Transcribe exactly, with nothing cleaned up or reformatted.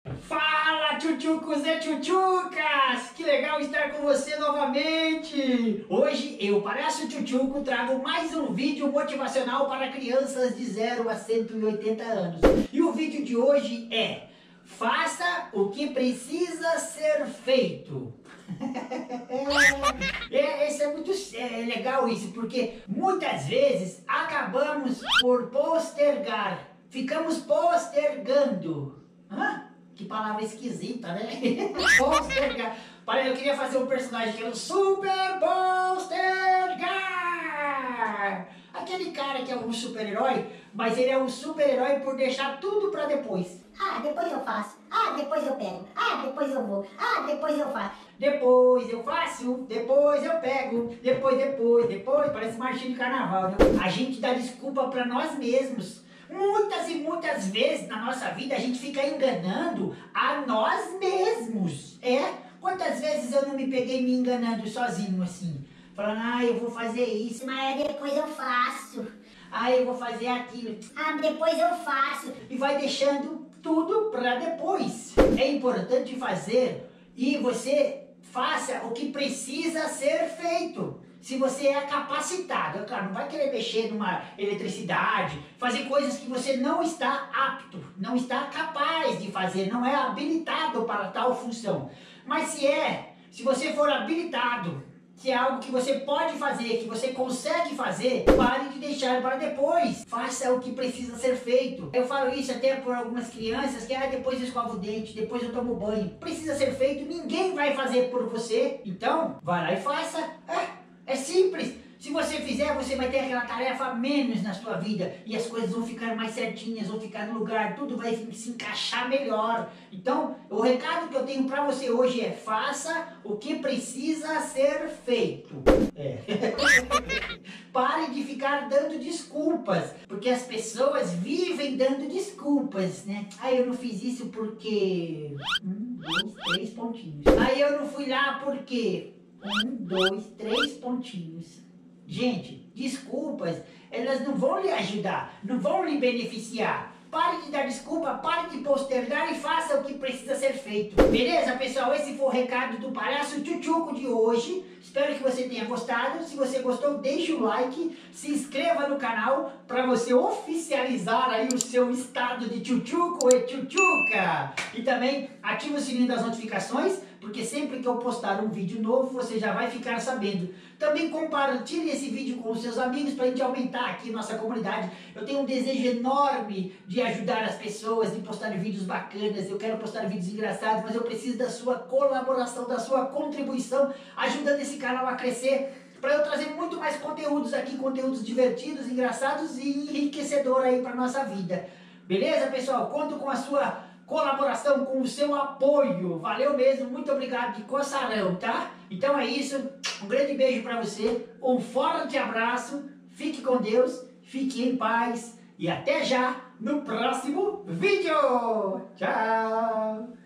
Fala, tchutchucos e tchutchucas! Que legal estar com você novamente! Hoje eu, Palhaço Tchutchuco, trago mais um vídeo motivacional para crianças de zero a cento e oitenta anos. E o vídeo de hoje é: faça o que precisa ser feito. é, esse é muito é legal isso, porque muitas vezes acabamos por postergar, ficamos postergando. Hã? Que palavra esquisita, né? Postergar. Eu queria fazer um personagem que era o Super Postergar. Aquele cara que é um super-herói, mas ele é um super-herói por deixar tudo pra depois. Ah, depois eu faço. Ah, depois eu pego. Ah, depois eu vou. Ah, depois eu faço. Depois eu faço, depois eu pego, depois, depois, depois, parece marchinha de carnaval, né? A gente dá desculpa pra nós mesmos. Muitas e muitas vezes na nossa vida a gente fica enganando a nós mesmos. É? Quantas vezes eu não me peguei me enganando sozinho assim? Falando, ah, eu vou fazer isso. Mas depois eu faço. Ah, eu vou fazer aquilo. Ah, depois eu faço. E vai deixando tudo pra depois. É importante fazer e você faça o que precisa ser feito. Se você é capacitado, é claro, não vai querer mexer numa eletricidade, fazer coisas que você não está apto, não está capaz de fazer, não é habilitado para tal função. Mas se é, se você for habilitado, se é algo que você pode fazer, que você consegue fazer, pare de deixar para depois. Faça o que precisa ser feito. Eu falo isso até por algumas crianças que ah, depois eu escovo o dente, depois eu tomo banho. Precisa ser feito, ninguém vai fazer por você. Então, vai lá e faça. É. É simples, se você fizer você vai ter aquela tarefa a menos na sua vida e as coisas vão ficar mais certinhas, vão ficar no lugar, tudo vai se encaixar melhor. Então, o recado que eu tenho pra você hoje é: faça o que precisa ser feito. É. Pare de ficar dando desculpas, porque as pessoas vivem dando desculpas, né? Ah, eu não fiz isso porque... Um, dois, três pontinhos. Aí eu não fui lá porque... Um, dois, três pontinhos. Gente, desculpas, elas não vão lhe ajudar, não vão lhe beneficiar. Pare de dar desculpa, pare de postergar e faça o que precisa ser feito. Beleza, pessoal? Esse foi o recado do Palhaço Tchutchuco de hoje. Espero que você tenha gostado. Se você gostou, deixe o like, se inscreva no canal para você oficializar aí o seu estado de tchutchuco e tchutchuca. E também ative o sininho das notificações, porque sempre que eu postar um vídeo novo, você já vai ficar sabendo. Também compartilhe esse vídeo com os seus amigos para a gente aumentar aqui nossa comunidade. Eu tenho um desejo enorme de ajudar as pessoas, de postar vídeos bacanas. Eu quero postar vídeos engraçados, mas eu preciso da sua colaboração, da sua contribuição, ajudando esse canal a crescer, para eu trazer muito mais conteúdos aqui, conteúdos divertidos, engraçados e enriquecedor aí para nossa vida. Beleza, pessoal? Conto com a sua colaboração, com o seu apoio. Valeu mesmo, muito obrigado de coçarão, tá? Então é isso, um grande beijo pra você, um forte abraço, fique com Deus, fique em paz e até já no próximo vídeo. Tchau!